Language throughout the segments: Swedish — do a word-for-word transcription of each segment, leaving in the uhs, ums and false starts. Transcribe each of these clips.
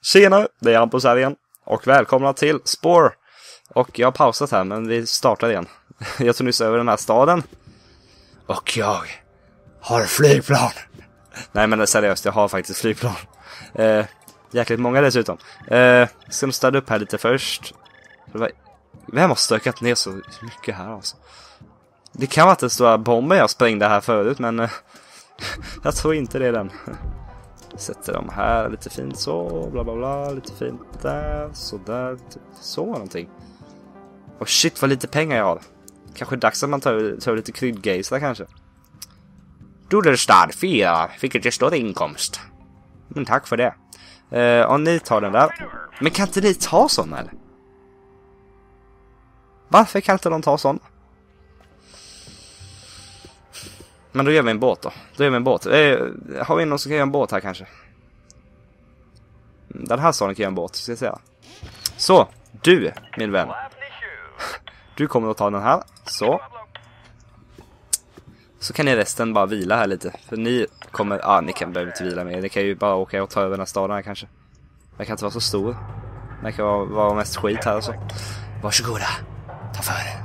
Tjena, det är Hampus här igen. Och välkomna till Spore. Och jag har pausat här, men vi startar igen. Jag tog nyss över den här staden. Och jag har flygplan. Nej, men seriöst, jag har faktiskt flygplan. Eh, jäkligt många dessutom. Eh, ska nog städa upp här lite först. Vem har stökat ner så mycket här alltså? Det kan vara att den stora bomben jag sprängde här förut, men eh, jag tror inte det är den. Sätter dem här lite fint så, bla bla bla, lite fint där, så där, typ så någonting. Och shit vad lite pengar jag har. Kanske dags att man tar, tar lite kryddgejsar kanske. Duderstad fyra, fick ett större inkomst. Men tack för det. Eh, och ni tar den där. Men kan inte ni ta sån eller? Varför kan inte de ta sån? Men då gör vi en båt då. Då gör vi en båt. Eh, har vi någon som kan göra en båt här kanske? Den här staden kan göra en båt, ska jag säga. Så, du, min vän. Du kommer att ta den här. Så. Så kan ni resten bara vila här lite. För ni kommer... Ja, ah, ni kan behöva inte vila med. Ni kan ju bara åka och ta över den här staden här kanske. Den kan inte vara så stor. Den kan vara, vara mest skit här och så. Varsågoda. Ta för det.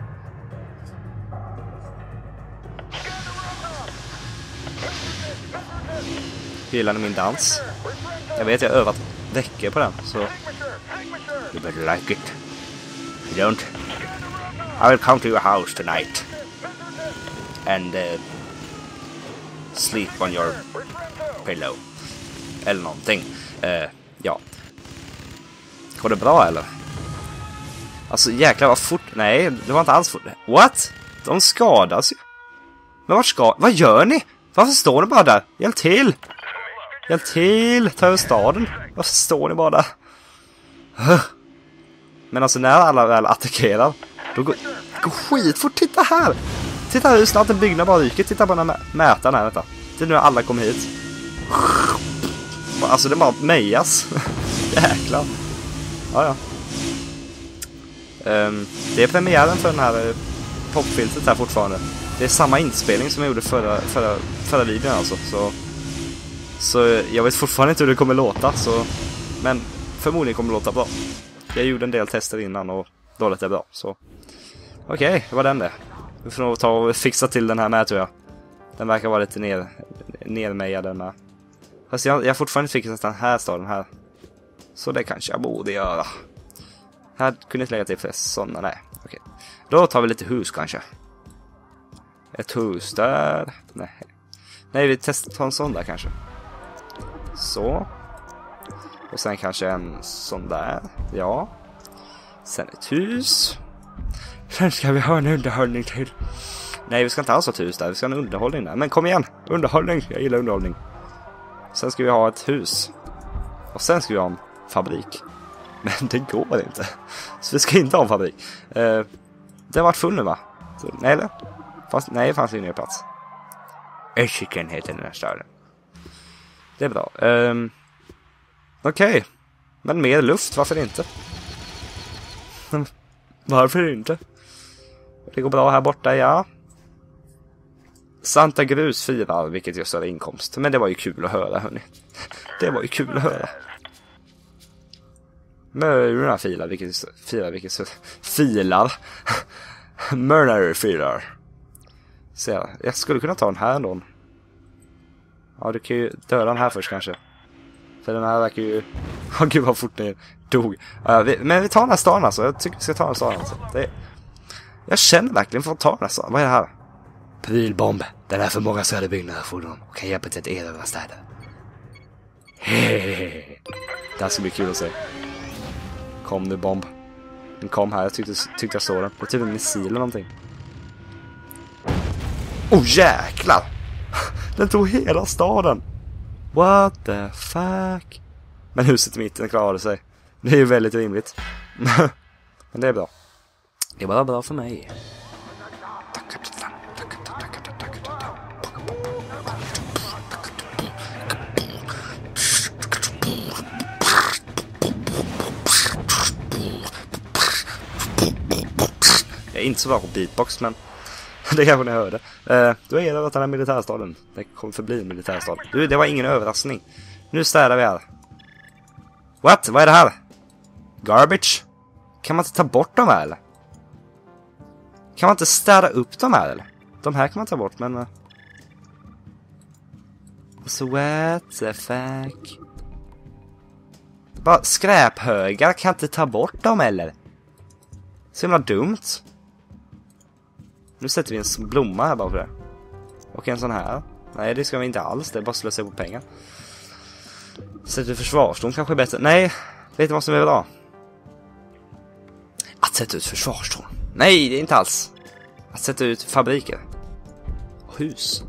Gillar ni min dans? Jag vet, jag har övat veckor på den, så... You better like it. You don't? I will come to your house tonight. And uh, sleep on your pillow. Eller någonting. Uh, ja. Går det bra eller? Alltså jäklar vad fort... Nej, det var inte alls fort. What? De skadas ju. Men vart ska... Vad gör ni? Varför står ni bara där? Hjälp till! Hjälp till! Ta över staden. Varför står ni bara där? Men alltså när alla väl attackerar, då går det går skitfort. Titta här! Titta hur snabbt en byggnad bara ryker. Titta på den här mätaren här, vänta. Det är nu alla kommer hit. Alltså det bara mejas. Jäklar. Ja, ja. Um, det är premiären för den här uh, popfiltret här fortfarande. Det är samma inspelning som jag gjorde förra, förra, förra videon alltså. Så, så jag vet fortfarande inte hur det kommer låta. Så, men förmodligen kommer det låta bra. Jag gjorde en del tester innan och då lät det bra. Så okej, okay, det var den det. Vi får nog ta och fixa till den här med, tror jag. Den verkar vara lite ner, nermejad den med. Fast jag, jag har fortfarande fixat den här staden här. Så det kanske jag borde göra. Här kunde jag lägga till för sådana, nej. Okej. Då tar vi lite hus kanske. Ett hus där. Nej. Nej, vi testar ta en sån där kanske. Så. Och sen kanske en sån där. Ja. Sen ett hus. Sen ska vi ha en underhållning till. Nej, vi ska inte alls ha ett hus där. Vi ska ha en underhållning där. Men kom igen. Underhållning. Jag gillar underhållning. Sen ska vi ha ett hus. Och sen ska vi ha en fabrik. Men det går inte. Så vi ska inte ha en fabrik. Uh, det har varit full nu, va? Så, nej, eller? Fast, nej, det fanns ingen plats. Öschiken heter den här staden. Det är bra. Um, Okej. Okay. Men mer luft, varför inte? Varför inte? Det går bra här borta, ja. Santa Grus firar, vilket gör större inkomst. Men det var ju kul att höra, hörni. Det var ju kul att höra. Mörna filar, vilket filar, vilket filar. Mörnar filar. Så jag, jag skulle kunna ta den här ändå. Ja, du kan ju döda den här först kanske. För den här verkar ju... Åh oh, gud vad fort ni dog. Ja, vi, men vi tar den här staden alltså. Jag tycker vi ska ta den här staden alltså. Det, jag känner verkligen för att ta den här staden. Vad är det här? Prylbomb. Den är för många söderbyggnader fordon och kan hjälpa till att erövra städer. Hehehe. Det här ska bli kul att se. Kom nu, bomb. Den kom här, jag tyckte, tyckte jag såg den. Det är typ en missil eller någonting. Oh jäklar! Den tog hela staden. What the fuck? Men huset i mitten klarade sig. Det är ju väldigt rimligt. Men det är bra. Det är bara bra för mig. Jag är inte så bra på beatbox, men det kanske ni hörde. Eh, då är det att den här militärstaden. Det kommer förbli en militärstad. Du, det var ingen överraskning. Nu städar vi här. What? Vad är det här? Garbage? Kan man inte ta bort dem här eller? Kan man inte städa upp dem här eller? De här kan man ta bort men... Uh... Så what the fuck? Bara skräphögar, kan inte ta bort dem eller? Så himla dumt. Nu sätter vi en blomma här bara för det. Och en sån här. Nej, det ska vi inte alls. Det är bara slösa på pengar. Sätter försvarstorn kanske är bättre. Nej, vet du vad som är bra? Att sätta ut försvarstorn. Nej, det är inte alls. Att sätta ut fabriker. Och hus.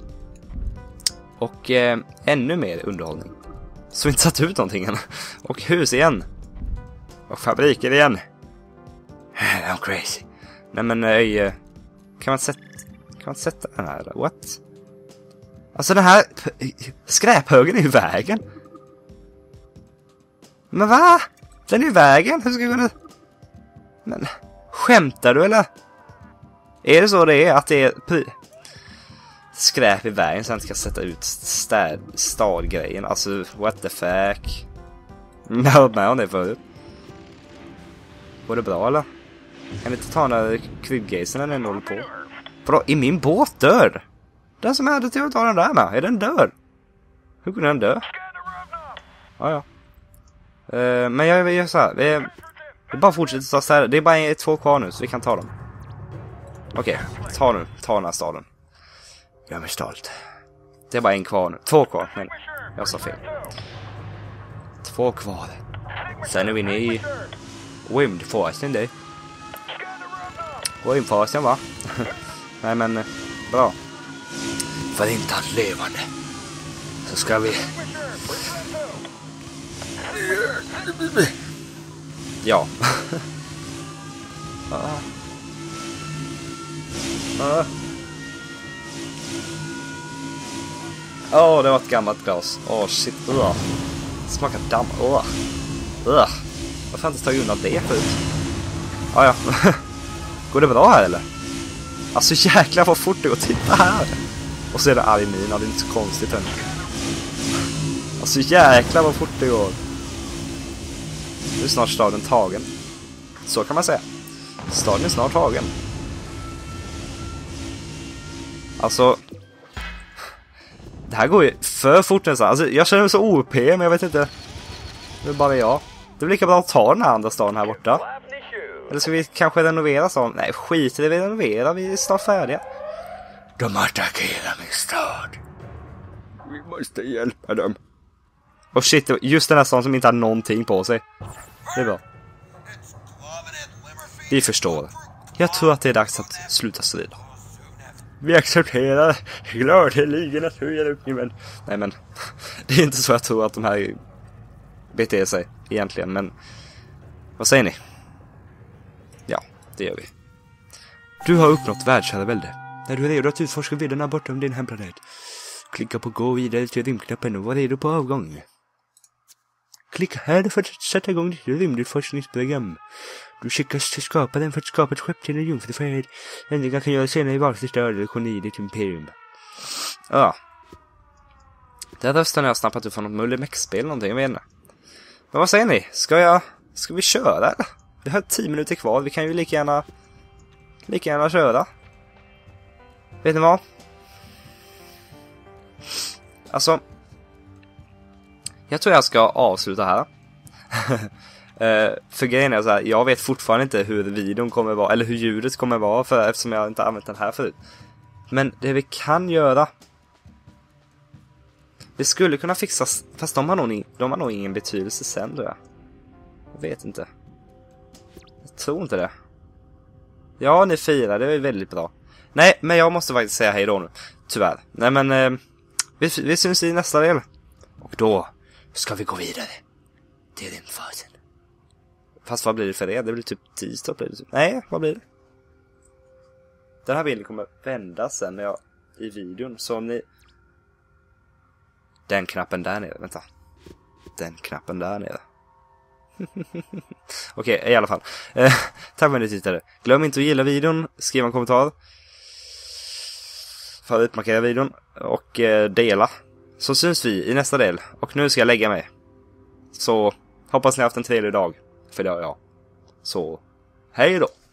Och eh, ännu mer underhållning. Så vi inte satt ut någonting än. Och hus igen. Och fabriker igen. I'm crazy. Nej men nej, kan man sätta kan man sätta den här? What? Alltså den här skräphögen är ju vägen. Men va? Den är ju vägen. Hur ska jag kunna... Men skämtar du eller? Är det så det är att det är skräp i vägen så han ska sätta ut städ stadgrejen? Alltså what the fuck? Jag har med om det förut. Var det bra eller? Kan du inte ta den där kryddgejsen när den håller på? Bra, i min båt dör. Den som hade till att ta den där med. Är den dör? Hur kunde den dö? Ja, ja. Uh, men jag gör så här. Vi, vi bara fortsätter ta så här. Det är bara två kvar nu så vi kan ta dem. Okej, okay, ta nu. Ta den här staden. Jag är mig stolt. Det är bara en kvar nu. Två kvar, men jag sa fel. Två kvar. Sen är vi inne i Windforsen det. Windforsen va? Nej men, bra. För inte att levande. Så ska vi... Ja. ah. Ah. Åh, oh, det var ett gammalt glas. Åh, oh, shit. Uh. Smakar damm. Åh. Uh. Uh. Varför har jag inte tagit undan det förut? Ah, ja. Går det bra här eller? Alltså jäklar vad fort det går. Titta här. Och så är det arg min. Det är inte så konstigt än. Alltså jäklar vad fort det går. Nu är snart staden tagen. Så kan man säga. Staden är snart tagen. Alltså... Det här går ju för fort nästan. Alltså, jag känner mig så O P, men jag vet inte. Det är bara jag. Det blir lika bra att ta den här andra staden här borta. Eller ska vi kanske renovera staden? Nej, skit i det, vi renoverar. Vi är snart färdiga. De attackerar min stad. Vi måste hjälpa dem. Och shit, just den här staden som inte har någonting på sig. Det är bra. Vi förstår. Jag tror att det är dags att sluta strida. Vi accepterar gladeligen att höja upp men nej men det är inte så jag tror att de här beter sig egentligen, men vad säger ni? Ja, det gör vi. Du har uppnått världsherravälde. När du är redo att utforska vidderna bortom din hemplanet, klicka på gå vidare till rymdknappen och var redo på avgång. Klicka här för att sätta igång ditt rymdforskningsprogram. Du skickas till skaparen för att skapa ett skepp till en jungfrufärd. Ändringar kan göra senare i valfri stöd eller koloni i ditt imperium. Ja. Den rösten har jag snappat upp från något Mullimex-spel eller någonting, jag vet inte. Men vad säger ni? Ska jag... Ska vi köra eller? Vi har tio minuter kvar, vi kan ju lika gärna... Lika gärna köra. Vet ni vad? Alltså... Jag tror jag ska avsluta här. Uh, för grejen är så här, jag vet fortfarande inte hur videon kommer vara, eller hur ljudet kommer vara, för, eftersom jag inte använt den här förut. Men det vi kan göra, vi skulle kunna fixa, fast de har nog, de har nog ingen betydelse sen tror jag. Jag vet inte. Jag tror inte det. Ja, ni firar, det är väldigt bra. Nej, men jag måste faktiskt säga hej då nu. Tyvärr. Nej men, uh, vi, vi syns i nästa del. Och då ska vi gå vidare till din fasen. Fast vad blir det för det? Det blir typ tisdag. Blir det typ. Nej, vad blir det? Den här bilden kommer vända sen när jag, i videon. Så om ni... Den knappen där nere, vänta. Den knappen där nere. Okej, okay, i alla fall. Eh, tack för att ni tittade. Glöm inte att gilla videon, skriva en kommentar. Favoritmarkera videon. Och eh, dela. Så syns vi i nästa del. Och nu ska jag lägga mig. Så... Hoppas ni har haft en trevlig dag. För det har jag. Så, hej då!